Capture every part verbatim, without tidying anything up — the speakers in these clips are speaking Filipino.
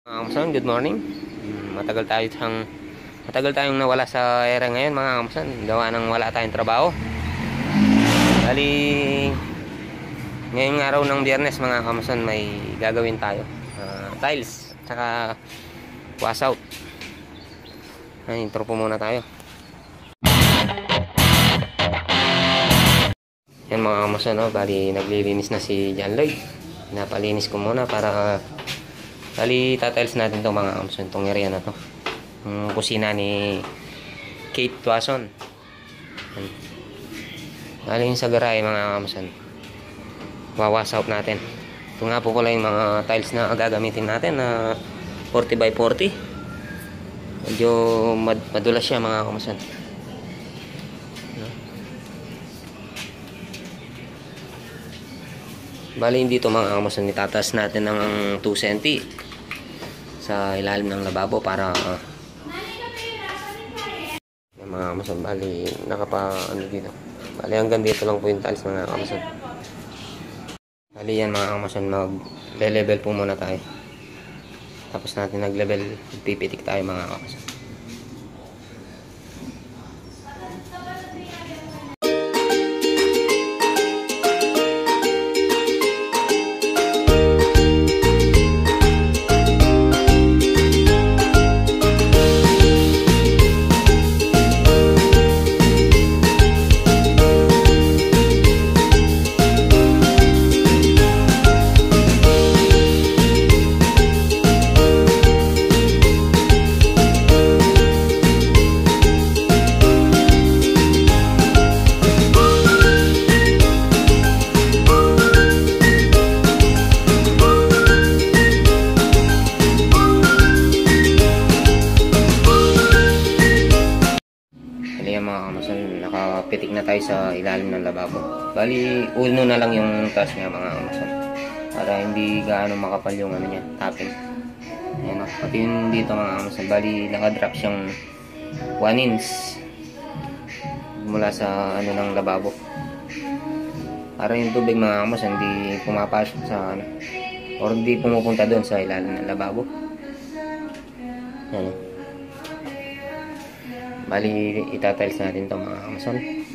Mga kamusan, good morning. Hmm, Matagal tayo sang matagal tayong nawala sa era ngayon mga kamusan. Gawa ng wala tayong trabaho. Bali, ngayong araw ng Biyernes mga kamusan may gagawin tayo. Uh, tiles, tsaka wash out. Ay, intro po muna tayo. Yan mga kamusan, no? Bali, naglilinis na si John Lloyd. Pinapalinis ko muna para bali, tatiles natin itong mga kamusan, itong area na to. Yung kusina ni Kate Tuason. Bali yung sa garay mga kamusan. Wawash out natin. Ito nga po pala yung mga tiles na gagamitin natin na forty by forty. Medyo mad madulas siya mga kamusan. Bali hindi ito mga kamusan, itatas natin ng two centimeters sa ilalim ng lababo para uh, yung mga kamusan. Bali nakapa ano dito, bali hanggang dito lang po yung tiles mga kamusan. Bali yan mga kamusan, mag level po muna tayo, tapos natin nag level pipitik tayo mga kamusan. Nakapitik na tayo sa ilalim ng lababo. Bali, uno na lang yung taas niya mga kamusan, para hindi gaano makapal yung ano niya, tapping. Ayan o, pati yung dito mga kamusan. Bali, nakadrop siyang one inch mula sa ano ng lababo, para yung tubig mga kamusan hindi pumapasok sa ano, or hindi pumupunta doon sa ilalim ng lababo. Ayan o. Bali, itatiles natin ito mga kamusan.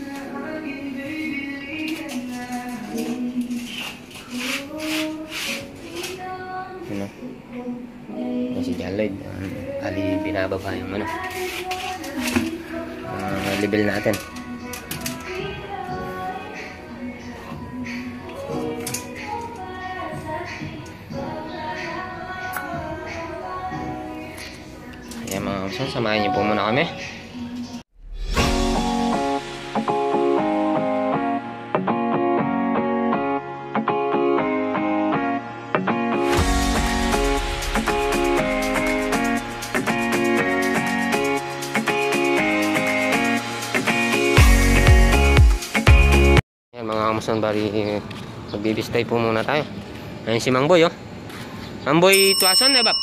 Ano? Yan si John Lloyd. Bali, binababa yung ano, uh, level natin. Ayan mga kamusan, samahan niyo po muna kami. Mga kamusan, bali magbibistay po muna tayo. Ayun si Mang Boy, oh. Mang Boy Tuason na ba?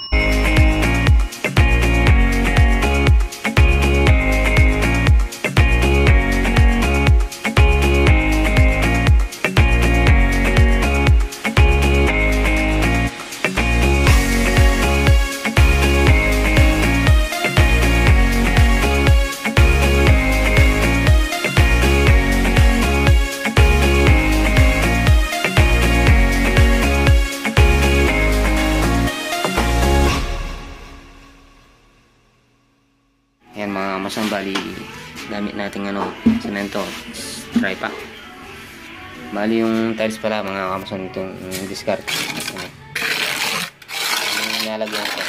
Ayan mga kamusan, bali gamit natin ano, semento, tri-pack. Bali yung tiles pala mga kamusan, itong discard. Yung nalagyan ko.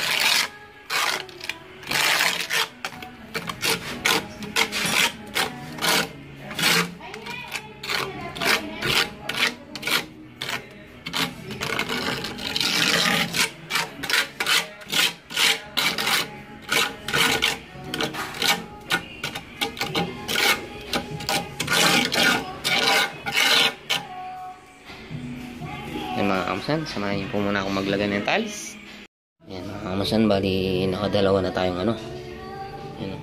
Yan mga kamusan, samahan niyo po muna akong maglagay ng tiles. Yan mga kamusan, bali nakadalawa na tayong ano. Yan.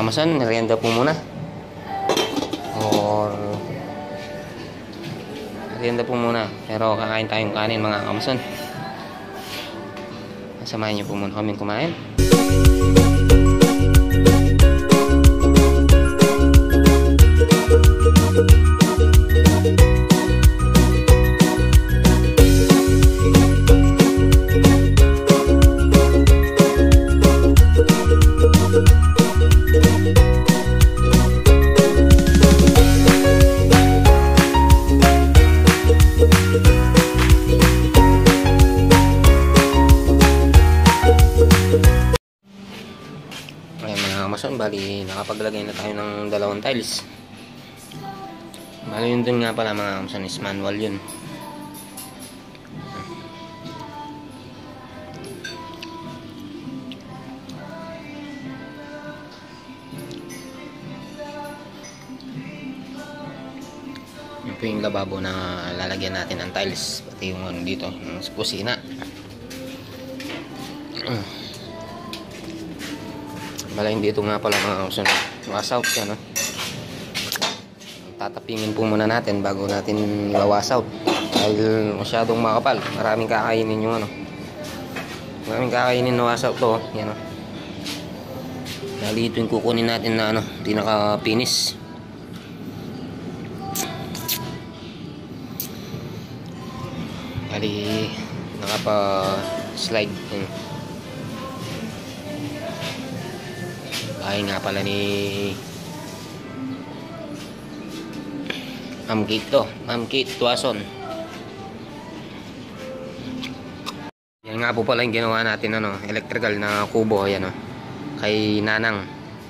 kamasan, merienda po muna. Or merienda po muna. Pero kakain tayong kanin mga kamasan. Samahan niyo po muna kaming kumain. Kamasan, bali nakapaglagay na tayo ng dalawang tiles. Bali yun dun nga pala mga kamasan is manual yun. Yun po yung lababo na lalagyan natin ng tiles, pati yung ano dito, yung kusina. Bala hindi ito nga pala mga kamasan, wash out yan, no? Tatapingin po muna natin bago natin wash out dahil masyadong makapal, maraming kakainin yung ano, maraming kakainin na wash out to, yan, no? Dahil ito yung kukunin natin na ano, hindi nakapinis. Dahil nakapa slide yun. Ay nga pala ni Ma'am Kate to, Ma'am Kate Tuason. Yan nga po pala yung ginawa natin ano, electrical na kubo, yan o, kay Nanang.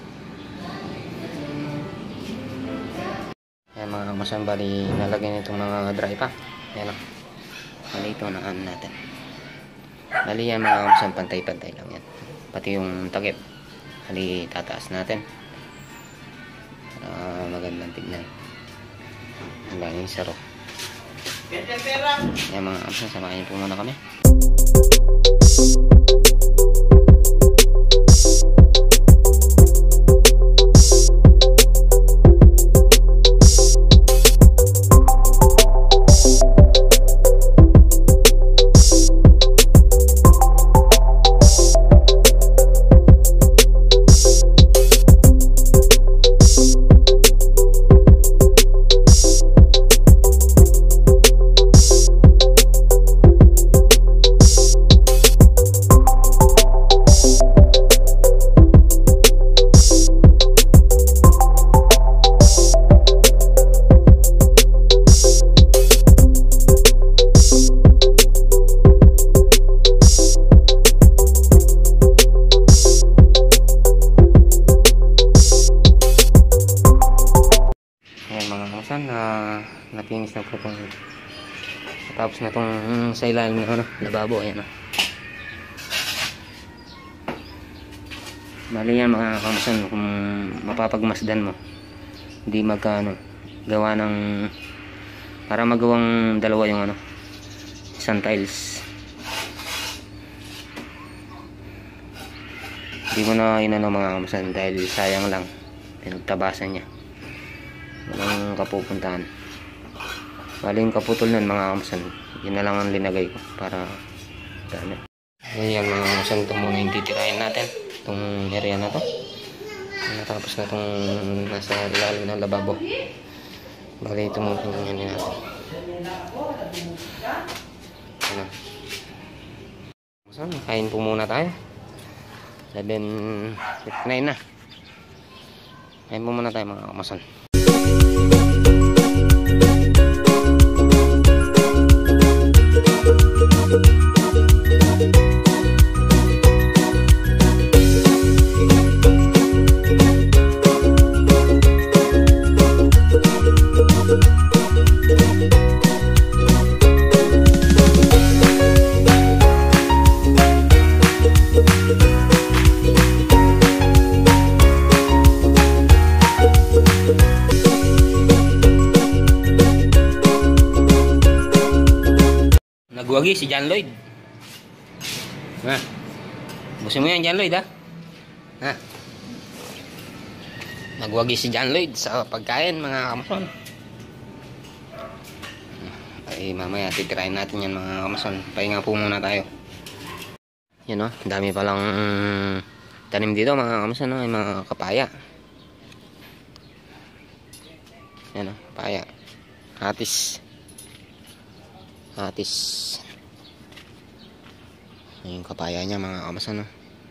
Yan mga kamasan, bali nalagyan itong mga dry pa. Yan o, bali ito na ano natin. Bali yan mga kamasan, pantay-pantay lang yan, pati yung takip. Hali tataas natin para magandang tignan. Ang banging saro. Yan mga kapsa, samahan niyo po muna kami. Na napinis na po itong tapos na itong sa ilalim ng ano, lababo. Ayan o, bali yan mga kamasan, kung mapapagmasdan mo hindi magkano gawa ng para magawang dalawa yung ano, isang tiles. Hindi mo na inano mga kamasan dahil sayang lang, pinagtabasan niya, walang kapupuntahan. Bali yung kaputol nun mga kamasan, yun na lang ang linagay ko para dami. Ayan mga kamasan, ito muna yung titirahin natin, itong area na to. Natapos na itong nasa ilalim ng lababo. Bali ito muna yung yan natin. Ano, kamasan, kain po muna tayo. eleven fifty-nine na. Kain po muna tayo mga kamasan. Nagwagi si John Lloyd. Ha. Busin mo yan John Lloyd ha. Ha. Nagwagi si John Lloyd sa pagkain mga kamason. Ay mamaya titirahin natin yan mga kamason. Pahinga po muna tayo. Yan o, dami palang tanim dito mga kamason, no? Ay mga kapaya. Yan o, kapaya. Hatis. Hatis. Yung kapaya niya mga kamason, no?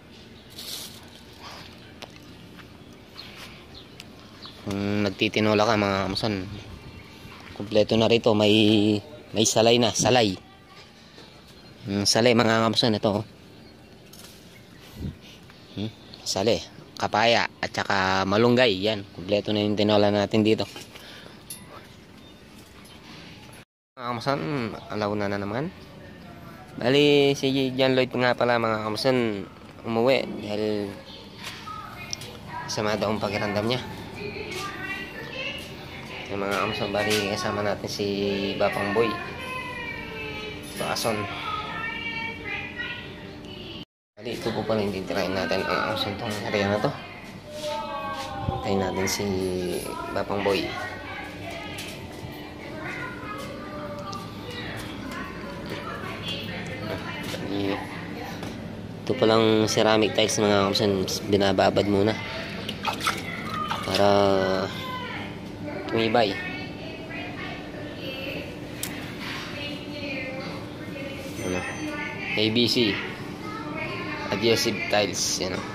Kung nagtitinola ka mga kamason, kompleto na rito. May may salay na, salay. Hmm, salay mga kamason, ito. Hmm, salay, kapaya at saka malunggay. Yan, kompleto na yung tinola natin dito. Mga kamason, alaw na na naman. Bali si John Lloyd nga pala mga kamason umuwi dahil sama daw ang pakiramdam niya. Yung mga kamason, bali kasama natin si Bapang Boy Baason. Bali ito po pala yung titirahin natin ang kamason, itong area na to. Tayo natin si Bapang Boy. Ito palang ceramic tiles mga kamason, binababad muna para tumibay. Ano? A B C adhesive tiles, yan o.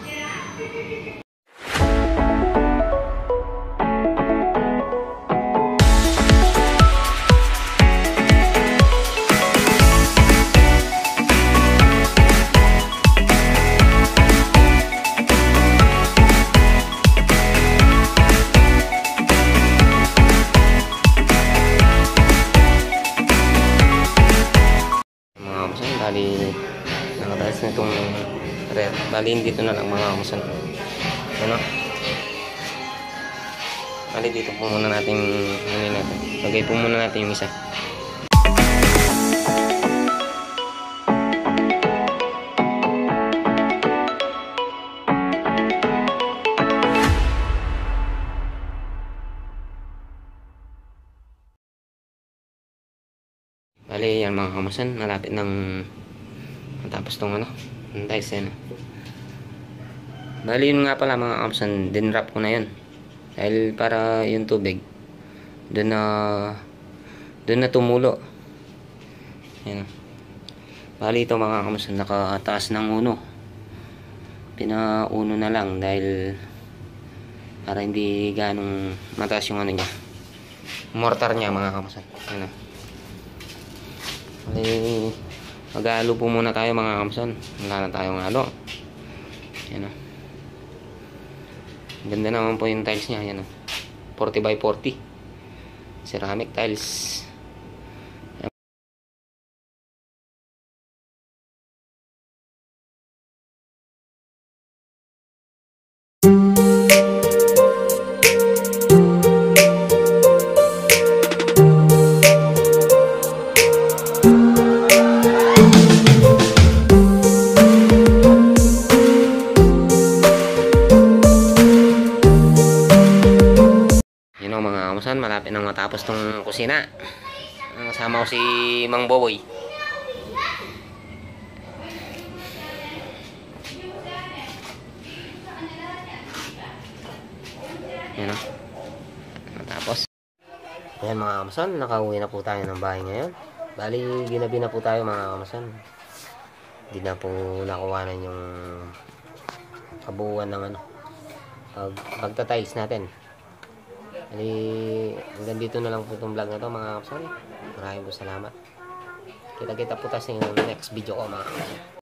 Bali nakadalas na itong red. Bali dito na lang mga kamason, ano? Bali dito po muna natin ano natin. Lagay po muna natin yung isa. Bali yan mga kamason, malapit ng matapos tong ano, ang tiles yan. Bali yun nga pala mga kamason, dinwrap ko na yun dahil para yung tubig doon na doon na tumulo. Yan. Bali ito mga kamason, nakataas ng uno, pinauno na lang dahil para hindi ganong mataas yung ano niya, mortar niya mga kamason. Yan. Bali mag-aalo po muna tayo mga kamason. Wala na tayong alo. Yan o. Ganda naman po yung tiles nya. Yan o, forty by forty ceramic tiles. Malapit nang matapos tong kusina. Kasama ko si Mang Boboy. Yan o, matapos. Ayan mga kamason, nakauwi na po tayo ng bahay ngayon. Bali ginabi na po tayo mga kamason. Hindi na po nakuhanan yung kabuuan ng ano, pag pagtatiles natin. Bali hanggang dito na lang po itong vlog na to mga kamason. Maraming po salamat. Kita-kita po tayo sa next video ko mga kamason.